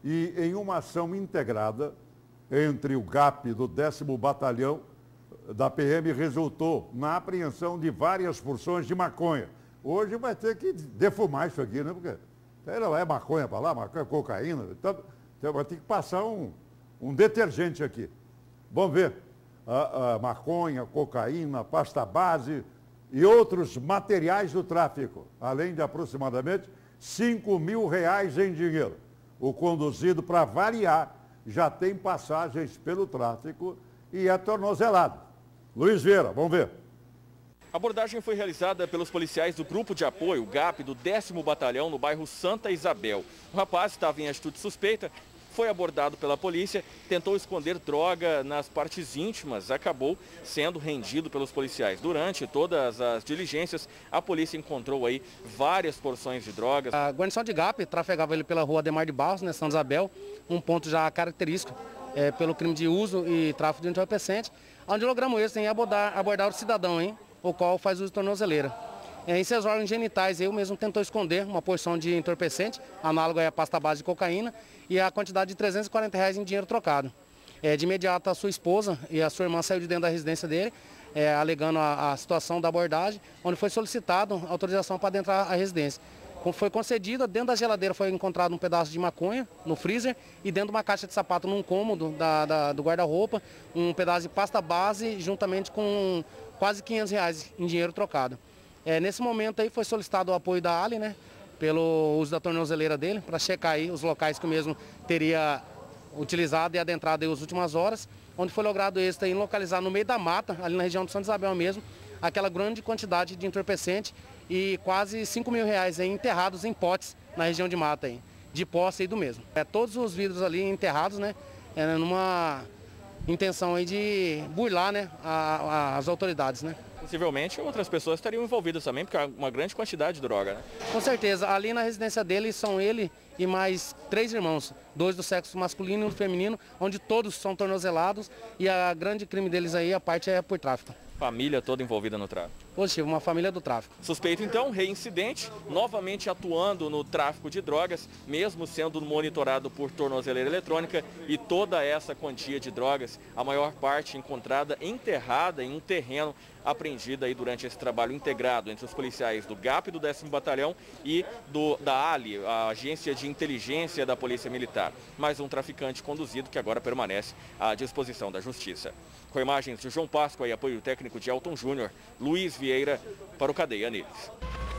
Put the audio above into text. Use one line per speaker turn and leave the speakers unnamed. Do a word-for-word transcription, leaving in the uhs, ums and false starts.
e em uma ação integrada entre o G A P do décimo Batalhão da P M resultou na apreensão de várias porções de maconha. Hoje vai ter que defumar isso aqui, né? Porque não é maconha para lá, maconha, cocaína. Então, então vai ter que passar um, um detergente aqui. Vamos ver. A, a maconha, cocaína, pasta base e outros materiais do tráfico, além de aproximadamente cinco mil reais em dinheiro. O conduzido, para variar, já tem passagens pelo tráfico e é tornozelado. Luiz Vieira, vamos ver.
A abordagem foi realizada pelos policiais do Grupo de Apoio, G A P, do décimo Batalhão, no bairro Santa Isabel. O rapaz estava em atitude suspeita, foi abordado pela polícia, tentou esconder droga nas partes íntimas, acabou sendo rendido pelos policiais. Durante todas as diligências, a polícia encontrou aí várias porções de drogas.
A guarnição de G A P trafegava ele pela rua Ademar de Barros, né, Santa Isabel, um ponto já característico é, pelo crime de uso e tráfico de entorpecente, onde logramos esse em abordar, abordar o cidadão, hein, o qual faz uso de tornozeleira. É, em seus órgãos genitais, eu mesmo tentou esconder uma porção de entorpecente, análogo à pasta base de cocaína, e a quantidade de trezentos e quarenta reais em dinheiro trocado. É, de imediato, a sua esposa e a sua irmã saíram de dentro da residência dele, é, alegando a, a situação da abordagem, onde foi solicitado autorização para adentrar a residência. Como foi concedida, dentro da geladeira foi encontrado um pedaço de maconha no freezer e dentro de uma caixa de sapato num cômodo da, da, do guarda-roupa, um pedaço de pasta base, juntamente com quase quinhentos reais em dinheiro trocado. É, nesse momento aí foi solicitado o apoio da Ali, né, pelo uso da tornozeleira dele, para checar aí os locais que o mesmo teria utilizado e adentrado aí as últimas horas, onde foi logrado êxito em localizar no meio da mata, ali na região de Santa Isabel mesmo, aquela grande quantidade de entorpecente e quase cinco mil reais aí enterrados em potes na região de mata aí, de posse aí do mesmo. É, todos os vidros ali enterrados, né, é, numa intenção aí de burlar, né, a, a, as autoridades, né.
Possivelmente outras pessoas estariam envolvidas também, porque é uma grande quantidade de droga, né?
Com certeza. Ali na residência dele são ele e mais três irmãos, dois do sexo masculino e um do feminino, onde todos são tornozelados e a grande crime deles aí, a parte é por tráfico.
Família toda envolvida no tráfico.
Positivo, uma família do tráfico.
Suspeito então, reincidente, novamente atuando no tráfico de drogas, mesmo sendo monitorado por tornozeleira eletrônica, e toda essa quantia de drogas, a maior parte encontrada enterrada em um terreno, apreendida aí durante esse trabalho integrado entre os policiais do G A P do décimo Batalhão e do, da Ali, a Agência de Inteligência da Polícia Militar. Mais um traficante conduzido que agora permanece à disposição da Justiça. Com imagens de João Páscoa e apoio técnico de Elton Júnior, Luiz Vieira para o Cadeia News.